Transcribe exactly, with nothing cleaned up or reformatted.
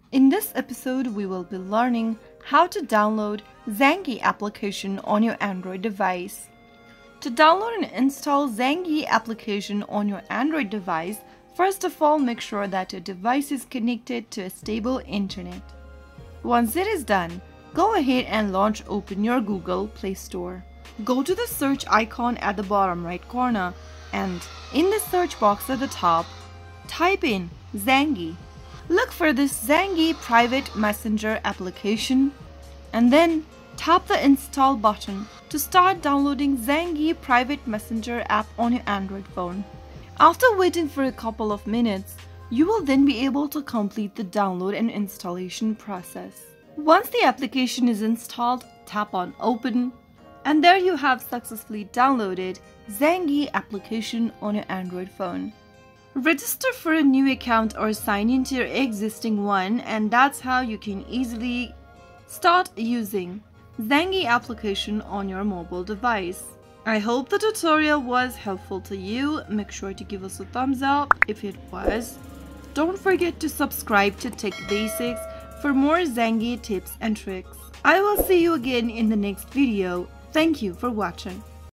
In this episode, we will be learning how to download Zangi application on your Android device. To download and install Zangi application on your Android device, first of all, make sure that your device is connected to a stable internet. Once it is done, go ahead and launch open your Google Play Store. Go to the search icon at the bottom right corner and in the search box at the top, type in Zangi. Look for this Zangi private messenger application and then tap the install button to start downloading Zangi private messenger app on your Android phone. After waiting for a couple of minutes, you will then be able to complete the download and installation process. Once the application is installed, tap on open and there you have successfully downloaded Zangi application on your Android phone. Register for a new account or sign into your existing one, and that's how you can easily start using Zangi application on your mobile device. I hope the tutorial was helpful to you. Make sure to give us a thumbs up if it was. Don't forget to subscribe to Tech Basics for more Zangi tips and tricks. I will see you again in the next video. Thank you for watching.